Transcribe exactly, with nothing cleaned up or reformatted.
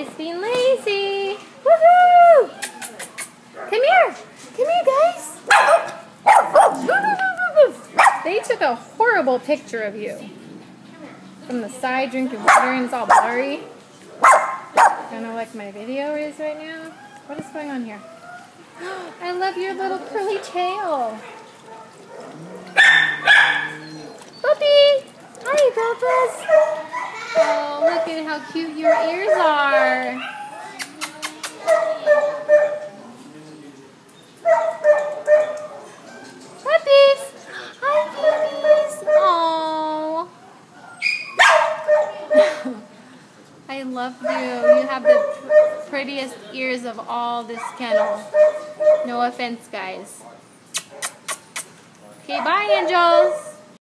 He's being lazy. Woohoo! Come here. Come here, guys. They took a horrible picture of you. From the side drinking water and it's all blurry. Kind of like my video is right now. What is going on here? I love your little curly tail. Puppy! Hi, Puppus! Oh, look at how cute your ears are. Puppies! Hi, puppies! Oh. I love you. You have the prettiest ears of all this kennel. No offense, guys. Okay, bye, angels.